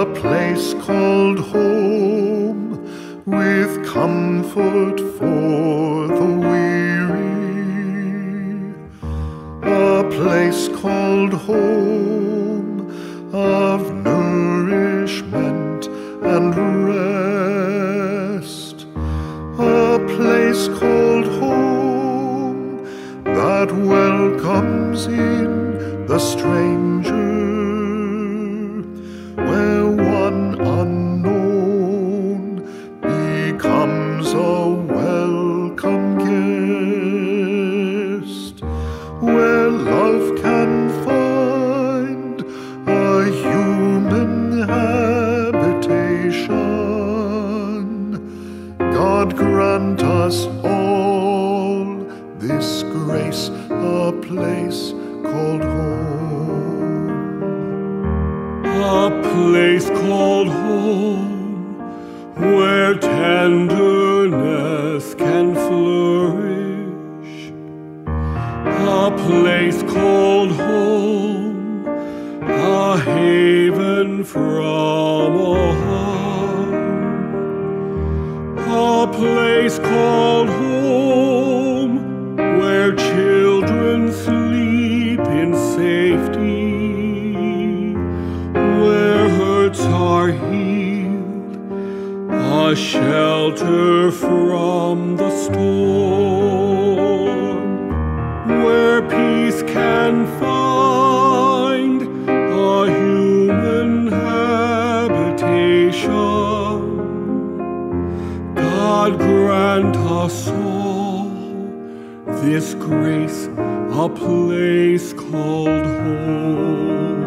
place called home, with comfort for the weary. A place called home of nourishment and rest. A place called home that welcomes in the stranger, where one unknown becomes a welcome guest, where love can find a human habitation. God grant us all this grace, a place called home. A place called home, where tenderness can flourish. A place called home, a haven from all harm. A place called home, where children sleep in safety, where hurts are healed, a shelter from the storm, where peace can find a human habitation. God grant us all this grace, a place called home.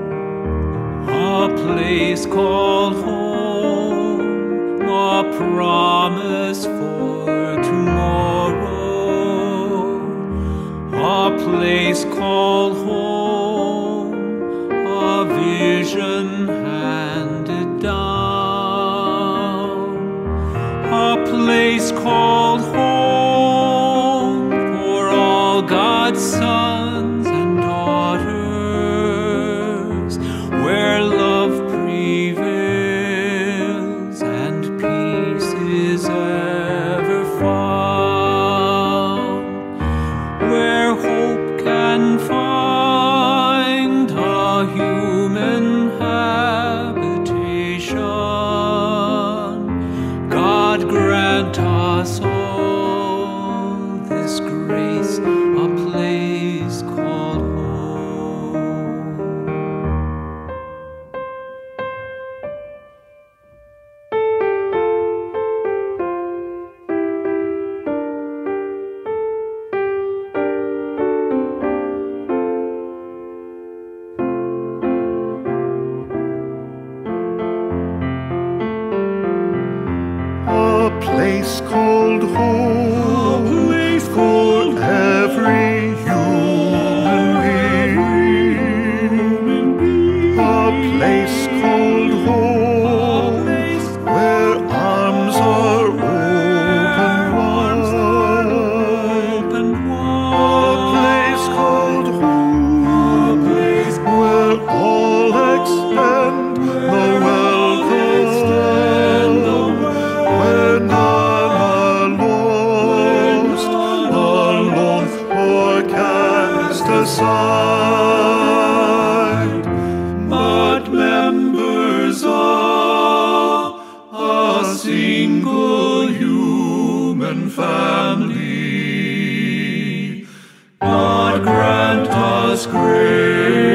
A place called home, a promise for tomorrow. A place called home, a vision handed down. A place called home for all God's sons and daughters, where love prevails and peace is ever found, where hope can find a human habitation. God grant us all this grace, a place called home. A place called home, A place called every human being. A place called home, where arms are open wide. A place called home, where all extend the welcome, where none are lost, alone, or cast aside, but members of a single human family. God grant us grace.